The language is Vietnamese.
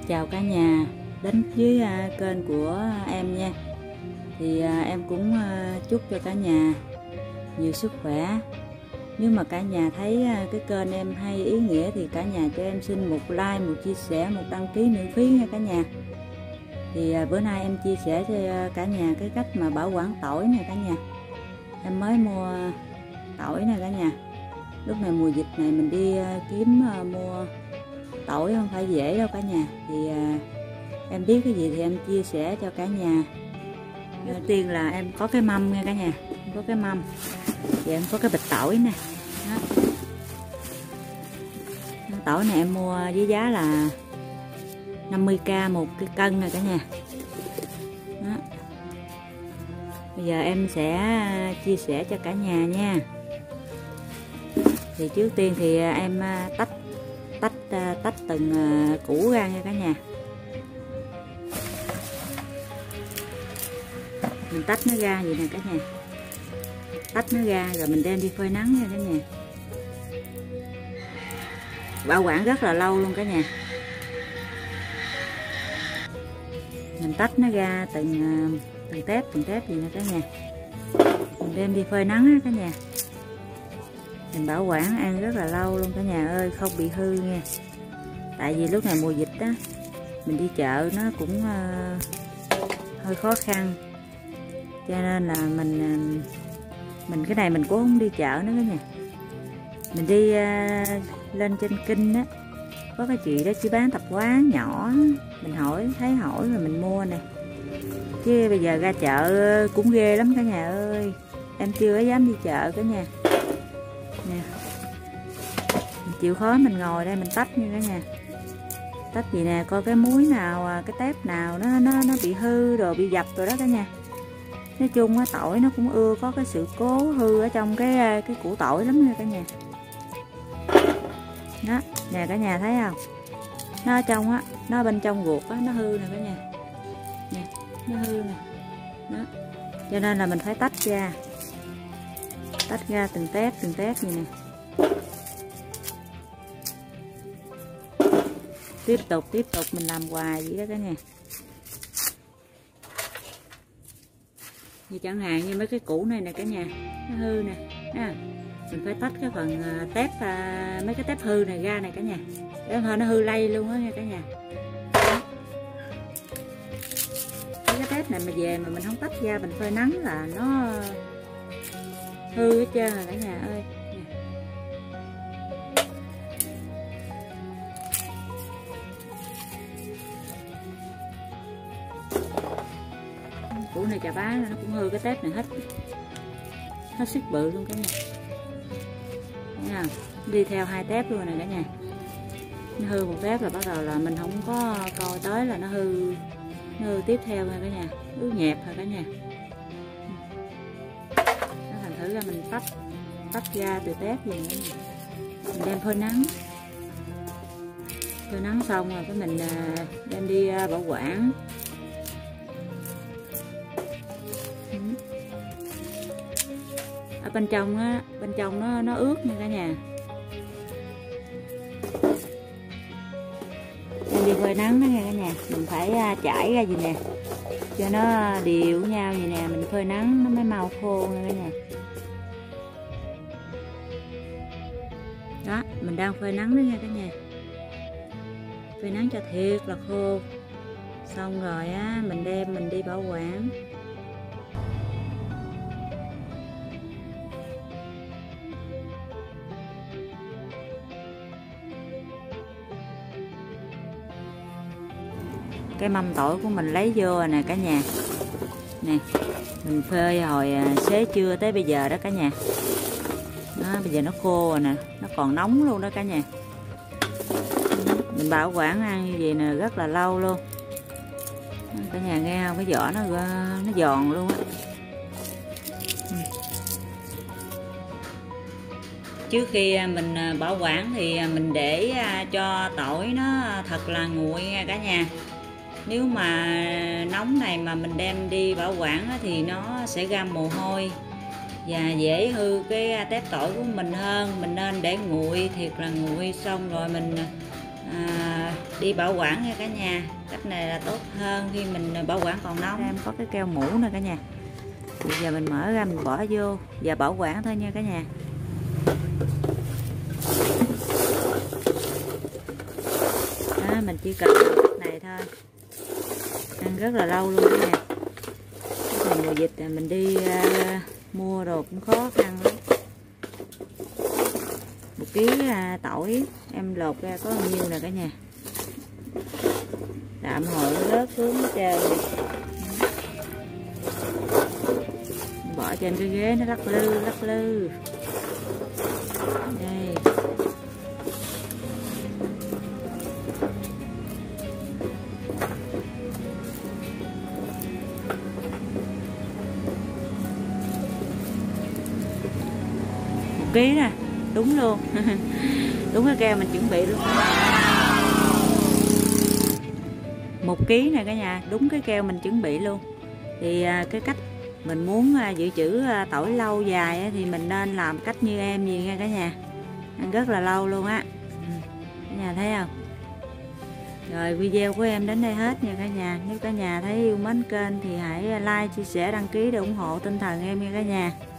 Chào cả nhà đến với kênh của em nha. Thì em cũng chúc cho cả nhà nhiều sức khỏe. Nếu mà cả nhà thấy cái kênh em hay ý nghĩa thì cả nhà cho em xin một like, một chia sẻ, một đăng ký miễn phí nha cả nhà. Thì bữa nay em chia sẻ cho cả nhà cái cách mà bảo quản tỏi nè cả nhà. Em mới mua tỏi nè cả nhà. Lúc này mùa dịch này mình đi kiếm mua tỏi không phải dễ đâu cả nhà. Thì em biết cái gì thì em chia sẻ cho cả nhà. Đầu tiên là em có cái mâm nha cả nhà, em có cái mâm và em có cái bịch tỏi nè. Đó. Tỏi này em mua với giá là 50k một cái cân này cả nhà. Đó. Bây giờ em sẽ chia sẻ cho cả nhà nha. Thì trước tiên thì em tách từng củ ra nha cả nhà. Mình tách nó ra vậy nè cả nhà. Tách nó ra rồi mình đem đi phơi nắng nha cả nhà. Bảo quản rất là lâu luôn cả nhà. Mình tách nó ra từng tép gì nè cả nhà. Mình đem đi phơi nắng á cả nhà. Mình bảo quản ăn rất là lâu luôn cả nhà ơi, không bị hư nha. Tại vì lúc này mùa dịch á, mình đi chợ nó cũng hơi khó khăn. Cho nên là mình cái này mình cũng không đi chợ nữa cả nhà. Mình đi lên trên Kinh á, có cái chị đó chỉ bán tạp hóa nhỏ, mình thấy hỏi rồi mình mua nè. Chứ bây giờ ra chợ cũng ghê lắm cả nhà ơi. Em chưa có dám đi chợ cả nhà. Nè. Mình chịu khó mình ngồi đây mình tách như cả nhà. Tách gì nè, coi cái muối nào, cái tép nào nó bị hư rồi, bị dập rồi đó cả nhà. Nói chung á, tỏi nó cũng ưa có cái sự cố hư ở trong cái củ tỏi lắm nha cả nhà. Đó, nè cả nhà thấy không? Nó ở trong á, nó bên trong ruột á, nó hư nè cả nhà. Nè, nó hư nè. Đó. Cho nên là mình phải tách ra. Tách ra từng tép như nè. Tiếp tục mình làm hoài vậy đó cả nhà. Như chẳng hạn như mấy cái củ này nè cả nhà, nó hư nè. À, mình phải tách cái phần tép, mấy cái tép hư này ra này cả nhà. Để thôi nó hư lây luôn á nha cả nhà. Mấy cái tép này mà về mà mình không tách ra mình phơi nắng là nó hư hết trơn rồi cả nhà ơi. Củ này chà bá nó cũng hư cái tép này hết sức bự luôn cả nhà. Thấy không? Đi theo hai tép luôn này cả nhà. Nó hư một tép là bắt đầu là mình không có coi tới là nó hư tiếp theo nha cả nhà, ướt nhẹp rồi cả nhà. Nó thành thử ra mình tách ra từ tép gì nữa. Mình đem phơi nắng xong rồi cái mình đem đi bảo quản. Ở bên trong nó ướt nha cả nhà. Đem đi phơi nắng đó nha cả nhà. Mình phải chải ra gì nè, cho nó đều nhau vậy nè, mình phơi nắng nó mới mau khô nha cả nhà. Đó, mình đang phơi nắng đó nha cả nhà. Phơi nắng cho thiệt là khô. Xong rồi á, mình đem mình đi bảo quản. Cái mâm tỏi của mình lấy vô nè cả nhà. Nè, mình phơi hồi xế trưa tới bây giờ đó cả nhà. Đó, bây giờ nó khô rồi nè, nó còn nóng luôn đó cả nhà. Mình bảo quản ăn như vậy nè rất là lâu luôn. Cả nhà nghe không, cái vỏ nó giòn luôn á. Trước khi mình bảo quản thì mình để cho tỏi nó thật là nguội nha cả nhà. Nếu mà nóng này mà mình đem đi bảo quản thì nó sẽ ra mồ hôi và dễ hư cái tép tỏi của mình hơn. Mình nên để nguội thiệt là nguội, xong rồi mình đi bảo quản nha cả nhà. Cách này là tốt hơn khi mình bảo quản còn nóng. Em có cái keo mũ nè cả nhà. Bây giờ mình mở ra mình bỏ vô và bảo quản thôi nha cả nhà. Đó, mình chỉ cần cách này thôi, ăn rất là lâu luôn cả nhà. Còn mùa dịch mình đi mua đồ cũng khó khăn lắm. 1 ký tỏi em lột ra có bao nhiêu nè cả nhà. Đạm hội rớt xuống hết trơn. Bỏ trên cái ghế nó lắc lư lắc lư. Đây. Ký nè, đúng luôn. Đúng cái keo mình chuẩn bị luôn. 1 ký nè cả nhà, đúng cái keo mình chuẩn bị luôn. Thì cái cách mình muốn dự trữ tỏi lâu dài thì mình nên làm cách như em gì nha cả nhà. Ăn rất là lâu luôn á. Cả nhà thấy không? Rồi video của em đến đây hết nha cả nhà. Nếu cả nhà thấy yêu mến kênh thì hãy like, chia sẻ, đăng ký để ủng hộ tinh thần em nha cả nhà.